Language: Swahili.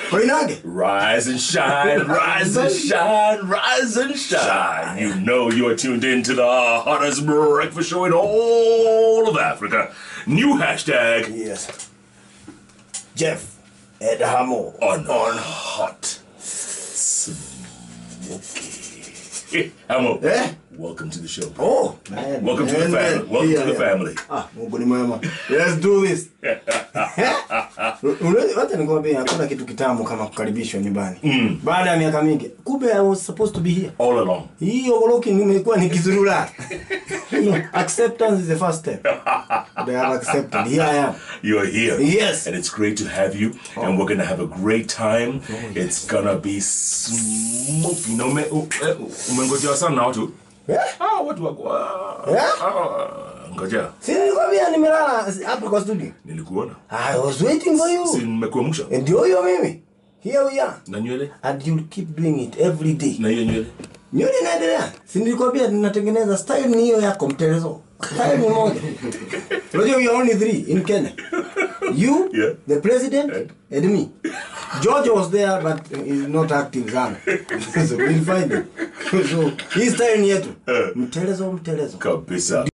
Rise and shine, rise and shine, rise and shine. You know you're tuned in to the hottest breakfast show in all of Africa. New hashtag. Yes. Jeff and Hamo on hot smoky. Hamo. Welcome to the show. Oh, man. Welcome to the family. Welcome to the family. Let's do this. Wacha nikwambie hakuna kitu kitamu kama kukaribishwa nyumbani. Baada ya miaka mingi. Kumbe I was supposed to be here. All along. Hiyo goloki nimekuwa nikizurura. Acceptance is the first step. They have accepted. Here I am. You're here. Yes. And it's great to have you. And we're going to have a great time. It's going to be smoky. No, umengojea sana na watu. Watu wako. Ngoja. Si nilikwambia nimelala hapa kwa studio. Nilikuona. I was waiting for you. Si nimekuamsha. Ndio hiyo mimi. Here we are. Na nywele? And you'll keep doing it every day. Na hiyo nywele? Nywele inaendelea. Si nilikwambia ninatengeneza style ni hiyo yako mtelezo. Style ni moja. Unajua we are only 3 in Kenya. You, the president, and me. George was there, but he's not active sana. So we'll find him. So his style ni yetu. Mtelezo. Kabisa.